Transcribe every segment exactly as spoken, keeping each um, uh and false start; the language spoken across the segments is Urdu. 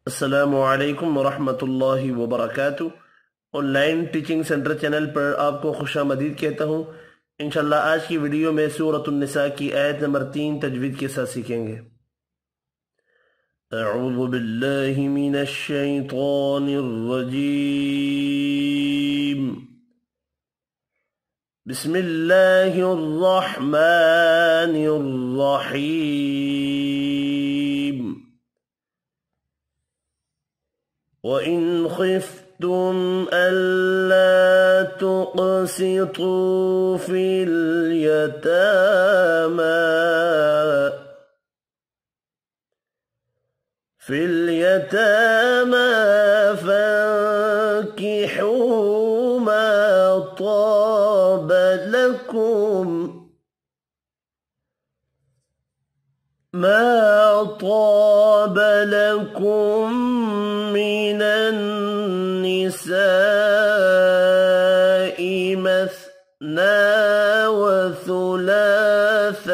السلام علیکم ورحمۃ اللہ وبرکاتہ۔ Online teaching centre channel پر آپ کو خوش آمدید کہتا ہوں۔ انشاءاللہ آج کی ویڈیو میں سورۃ النساء کی آیت نمبر تین تجوید کے ساتھ سیکھیں گے۔ اعوذ باللہ من الشیطان الرجیم، بسم اللہ الرحمن الرحیم۔ وَإِنْ خِفْتُمْ أَلَّا تُقْسِطُوا فِي الْيَتَامَى فِي الْيَتَامَى فَانكِحُوا مَا طَابَ لَكُمْ مَا طَابَ لَكُمْ من النساء مثنى وثلاث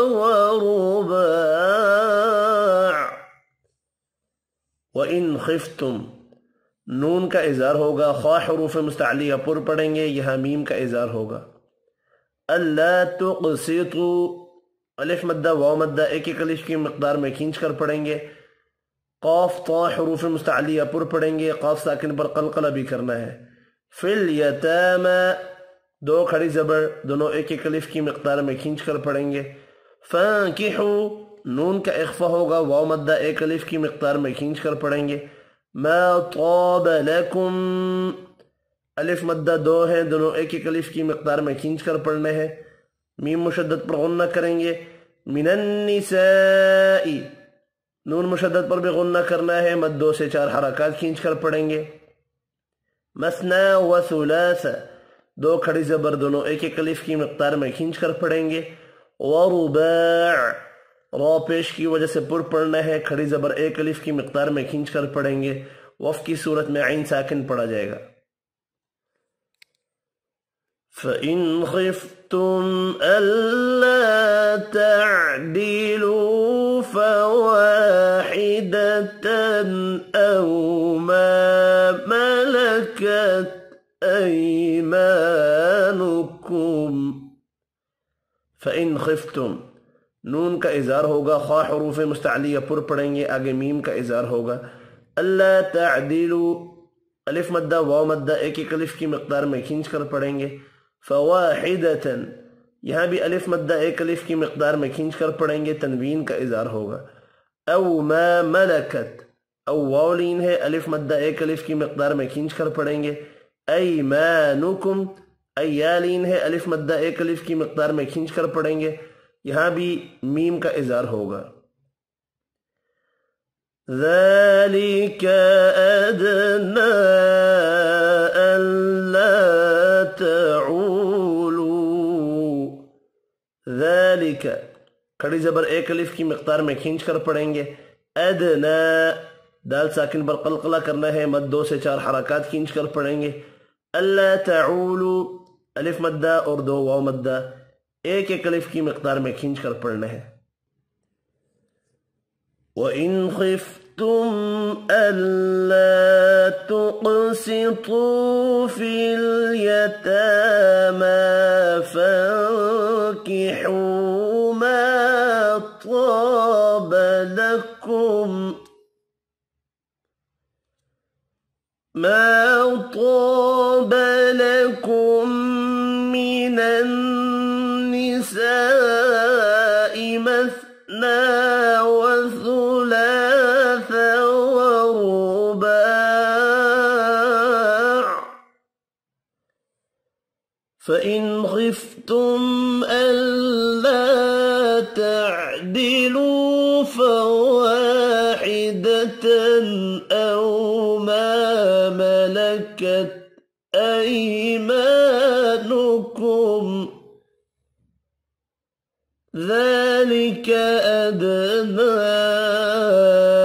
ورباع۔ وَإِنْ خِفْتُمْ، نون کا اظہار ہوگا، خواہ حروف مستعلیہ پر پڑھیں گے، یہاں میم کا اظہار ہوگا۔ اللہ تقسطوا، الف مدہ واو مدہ ایک ایک الف کی مقدار میں کھینچ کر پڑھیں گے۔ قاف طا حروف مستعلیہ پر پڑھیں گے، قاف ساکن پر قلقلہ بھی کرنا ہے۔ فی الیتامى، دو کھڑی زبر دونوں ایک ایک الف کی مقدار میں کھینچ کر پڑھیں گے۔ فانکحوا، نون کا اخفا ہوگا، واو مدہ ایک الف کی مقدار میں کھینچ کر پڑھیں گے۔ ما طاب لکم، الف مدہ دو ہیں، دونوں ایک ایک الف کی مقدار میں کھینچ کر پڑھنے ہیں۔ میم مشدد پر غنہ کریں گے۔ من النساء، نون مشدد پر بھی غنہ کرنا ہے، مد دو سے چار حرکات کھینچ کر پڑھیں گے۔ مثنى وثلاث، دو کھڑی زبر دونوں ایک ایک الف کی مقدار میں کھینچ کر پڑھیں گے۔ ورباع، را پیش کی وجہ سے پر پڑھنا ہے، کھڑی زبر ایک الف کی مقدار میں کھینچ کر پڑھیں گے۔ وف کی صورت میں عین ساکن پڑھا جائے گا۔ فَإِنْ خِفْتُمْ أَلَّا تَعْدِلُوا فَوَاحِدَةً أَوْ مَا مَلَكَتْ أَيْمَانُكُمْ۔ فَإِنْ خِفْتُمْ، نون کا اظہار ہوگا، خواہ حروف مستعلیہ پر پڑھیں گے، آگے میم کا اظہار ہوگا۔ اللہ تعدلوا، الف مدہ واو مدہ ایک ایک الف کی مقدار میں کھینچ کر پڑھیں گے۔ فواحدۃ، یہاں بھی الف مدہ ایک الف کی مقدار میں کھینچ کر پڑھیں گے، تنوین کا اظہار ہوگا۔ او ما ملکت، او واو لین ہے، الف مدہ ایک الف کی مقدار میں کھینچ کر پڑھیں گے۔ ایمانکم، ای یا لین ہے، الف مدہ ایک الف کی مقدار میں کھینچ کر پڑھیں گے، یہاں بھی میم کا اظہار ہوگا۔ ذَلِكَ أَدْنَى أَلَّا تعولوا، ذَلِكَ، کھڑی زبر ایک الف کی مقدار میں کھینچ کر پڑھیں گے۔ ادنا، دال ساکن پر قلقلہ کرنا ہے، مد دو سے چار حرکات کھینچ کر پڑھیں گے۔ اللہ تعولوا، الف مدہ اور دو واو مدہ ایک ایک الف کی مقدار میں کھینچ کر پڑھنا ہے۔ وَإِنْ خِفْتُمْ أَلَّا تُقْسِطُوا فِي الْيَتَامَى فَانكِحُوا مَا طَابَ لَكُمْ مَا طَابَ لَكُمْ مِنَ النِّسَاءِ مَثْنَى وثلاث ورباع۔ فَإِنْ خِفْتُمْ أَلَّا تَعْدِلُوا فَوَاحِدَةً أَوْ مَا مَلَكَتْ أَيْمَانُكُمْ، ذَلِكَ أَدْنَى